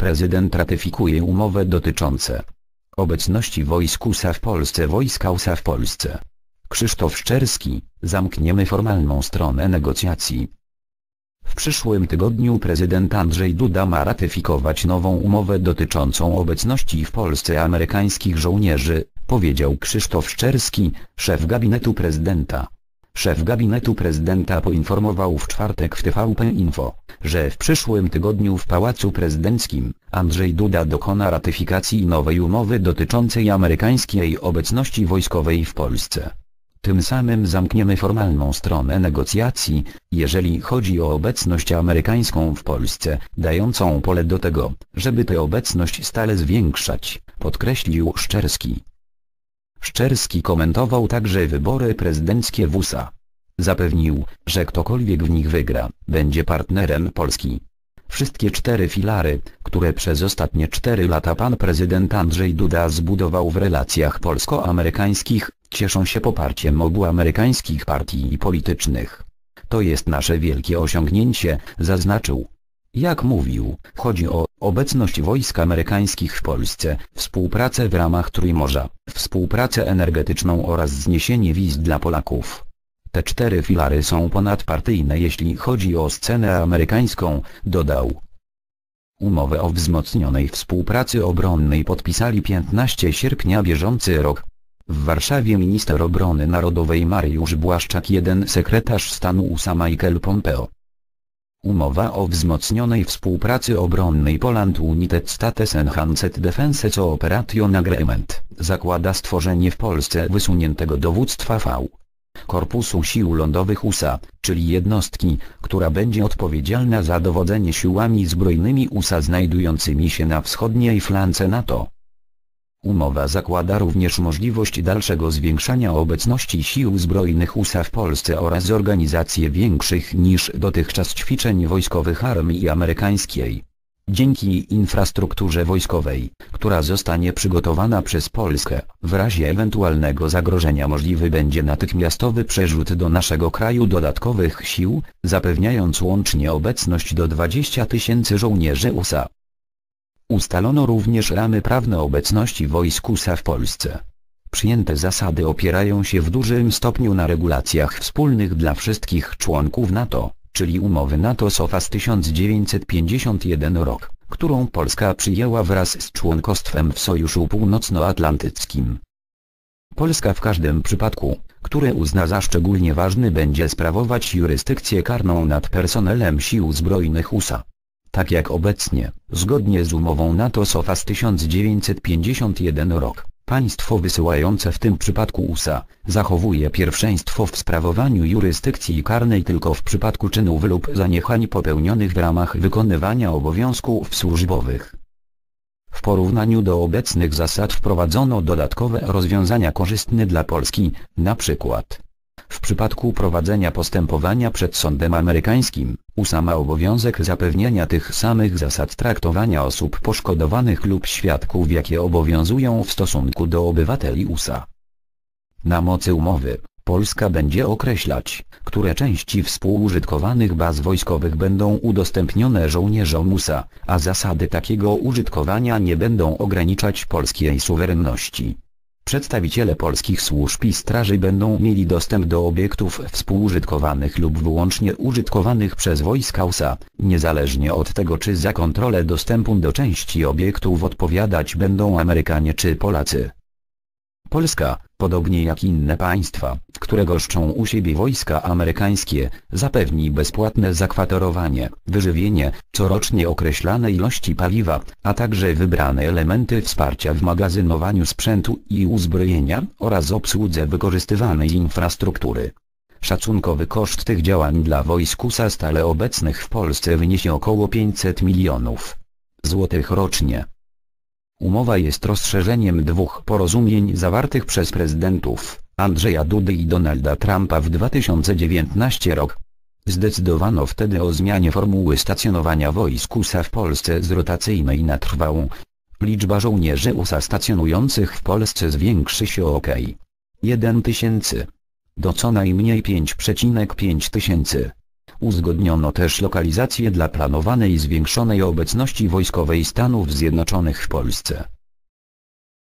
prezydent ratyfikuje umowę dotyczące obecności wojsk USA w Polsce. Wojska USA w Polsce. Krzysztof Szczerski, zamkniemy formalną stronę negocjacji. W przyszłym tygodniu prezydent Andrzej Duda ma ratyfikować nową umowę dotyczącą obecności w Polsce amerykańskich żołnierzy, powiedział Krzysztof Szczerski, szef gabinetu prezydenta. Szef gabinetu prezydenta poinformował w czwartek w TVP Info, że w przyszłym tygodniu w Pałacu Prezydenckim Andrzej Duda dokona ratyfikacji nowej umowy dotyczącej amerykańskiej obecności wojskowej w Polsce. Tym samym zamkniemy formalną stronę negocjacji, jeżeli chodzi o obecność amerykańską w Polsce, dającą pole do tego, żeby tę obecność stale zwiększać, podkreślił Szczerski. Szczerski komentował także wybory prezydenckie w USA. Zapewnił, że ktokolwiek w nich wygra, będzie partnerem Polski. Wszystkie 4 filary, które przez ostatnie 4 lata pan prezydent Andrzej Duda zbudował w relacjach polsko-amerykańskich, cieszą się poparciem obu amerykańskich partii politycznych. To jest nasze wielkie osiągnięcie, zaznaczył. Jak mówił, chodzi o obecność wojsk amerykańskich w Polsce, współpracę w ramach Trójmorza, współpracę energetyczną oraz zniesienie wiz dla Polaków. Te 4 filary są ponadpartyjne jeśli chodzi o scenę amerykańską, dodał. Umowę o wzmocnionej współpracy obronnej podpisali 15 sierpnia bieżący rok. W Warszawie minister obrony narodowej Mariusz Błaszczak i sekretarz stanu USA Michael Pompeo. Umowa o wzmocnionej współpracy obronnej Poland United States Enhanced Defense Cooperation Agreement zakłada stworzenie w Polsce wysuniętego dowództwa V. Korpusu Sił Lądowych USA, czyli jednostki, która będzie odpowiedzialna za dowodzenie siłami zbrojnymi USA znajdującymi się na wschodniej flance NATO. Umowa zakłada również możliwość dalszego zwiększania obecności sił zbrojnych USA w Polsce oraz organizację większych niż dotychczas ćwiczeń wojskowych armii amerykańskiej. Dzięki infrastrukturze wojskowej, która zostanie przygotowana przez Polskę, w razie ewentualnego zagrożenia możliwy będzie natychmiastowy przerzut do naszego kraju dodatkowych sił, zapewniając łącznie obecność do 20 000 żołnierzy USA. Ustalono również ramy prawne obecności wojsk USA w Polsce. Przyjęte zasady opierają się w dużym stopniu na regulacjach wspólnych dla wszystkich członków NATO, czyli umowy NATO SOFA z 1951 rok, którą Polska przyjęła wraz z członkostwem w Sojuszu Północnoatlantyckim. Polska w każdym przypadku, który uzna za szczególnie ważny, będzie sprawować jurysdykcję karną nad personelem sił zbrojnych USA. Tak jak obecnie, zgodnie z umową NATO SOFA z 1951 rok, państwo wysyłające w tym przypadku USA, zachowuje pierwszeństwo w sprawowaniu jurysdykcji karnej tylko w przypadku czynów lub zaniechań popełnionych w ramach wykonywania obowiązków służbowych. W porównaniu do obecnych zasad wprowadzono dodatkowe rozwiązania korzystne dla Polski, np. w przypadku prowadzenia postępowania przed sądem amerykańskim, USA ma obowiązek zapewniania tych samych zasad traktowania osób poszkodowanych lub świadków, jakie obowiązują w stosunku do obywateli USA. Na mocy umowy, Polska będzie określać, które części współużytkowanych baz wojskowych będą udostępnione żołnierzom USA, a zasady takiego użytkowania nie będą ograniczać polskiej suwerenności. Przedstawiciele polskich służb i straży będą mieli dostęp do obiektów współużytkowanych lub wyłącznie użytkowanych przez wojska USA, niezależnie od tego, czy za kontrolę dostępu do części obiektów odpowiadać będą Amerykanie czy Polacy. Polska, podobnie jak inne państwa, które goszczą u siebie wojska amerykańskie, zapewni bezpłatne zakwaterowanie, wyżywienie, corocznie określane ilości paliwa, a także wybrane elementy wsparcia w magazynowaniu sprzętu i uzbrojenia oraz obsłudze wykorzystywanej infrastruktury. Szacunkowy koszt tych działań dla wojsk USA stale obecnych w Polsce wyniesie około 500 milionów złotych rocznie. Umowa jest rozszerzeniem 2 porozumień zawartych przez prezydentów Andrzeja Dudy i Donalda Trumpa w 2019 rok. Zdecydowano wtedy o zmianie formuły stacjonowania wojsk USA w Polsce z rotacyjnej na trwałą. Liczba żołnierzy USA stacjonujących w Polsce zwiększy się o ok. 1 000 do co najmniej 5,5 tysięcy. Uzgodniono też lokalizację dla planowanej zwiększonej obecności wojskowej Stanów Zjednoczonych w Polsce.